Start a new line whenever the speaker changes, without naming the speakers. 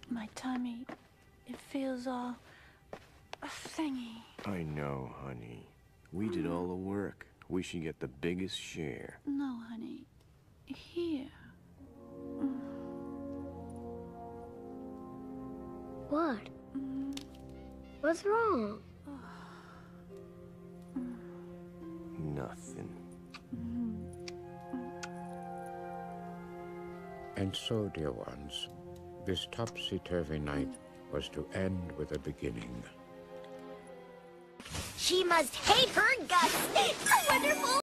My tummy, it feels all thingy.
I know, honey. We did all the work. We should get the biggest share.
No, honey. Here.
What? What's wrong?
Nothing.
And so, dear ones, this topsy-turvy night was to end with a beginning.
She must hate her guts. It's so wonderful.